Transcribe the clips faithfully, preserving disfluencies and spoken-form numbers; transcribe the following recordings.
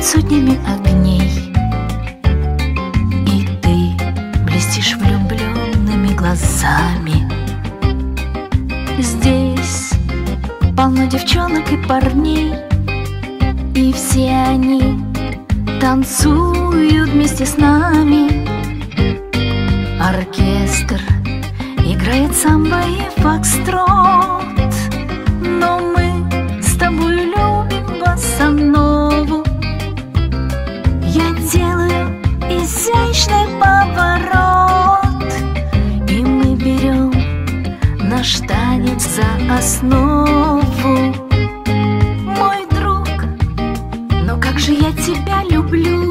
сотнями огней, и ты блестишь влюбленными глазами. Здесь полно девчонок и парней, и все они танцуют вместе с нами. Оркестр играет самбо и фокстрот, но мы с тобой любим босанову. Я делаю изящный поворот, и мы берем наш танец за основу. Мой друг, но как же я тебя люблю.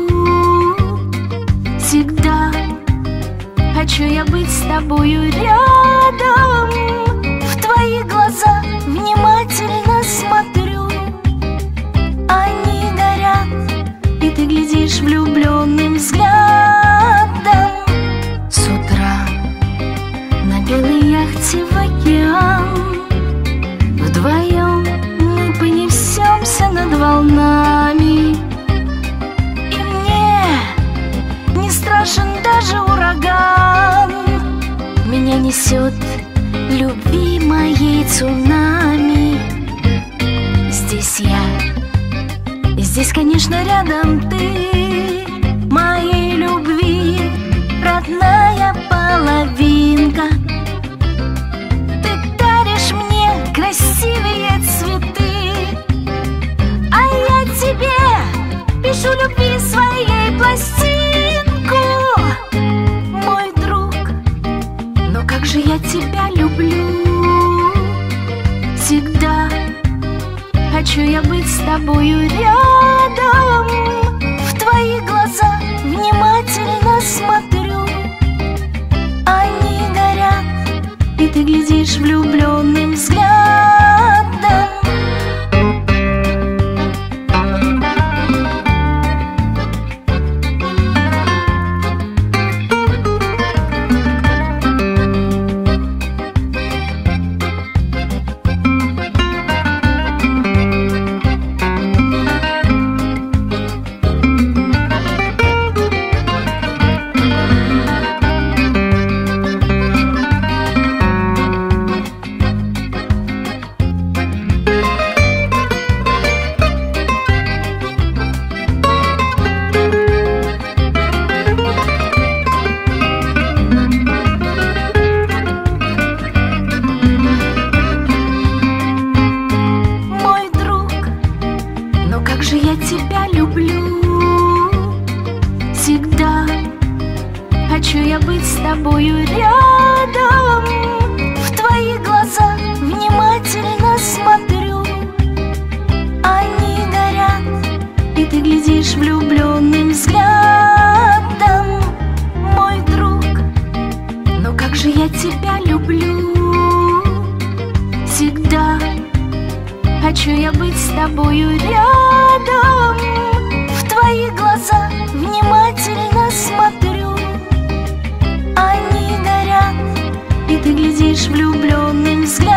Всегда хочу я быть с тобою рядом. В твои глаза внимательно смотрю, они горят, и ты глядишь влюбленным взглядом. С утра на белой яхте в океан вдвоем мы понесемся над волнами, и мне не страшен даже ураган. Меня несет любви моей цунами. Здесь я, и здесь, конечно, рядом ты, моей любви родная половинка. Ты даришь мне красивые цветы, а я тебе пишу любви своей пластинку. Мой друг, но как же я тебя люблю. Всегда хочу я быть с тобою рядом. В твои глаза внимательно смотрю, они горят, и ты глядишь влюбленным взглядом. Я тебя люблю. Всегда хочу я быть с тобою рядом. В твои глаза внимательно смотрю, они горят, и ты глядишь влюбленным взглядом. Мой друг, но как же я тебя люблю. Всегда хочу я быть с тобою рядом. В твои глаза внимательно смотрю, они горят, и ты глядишь влюбленным взглядом.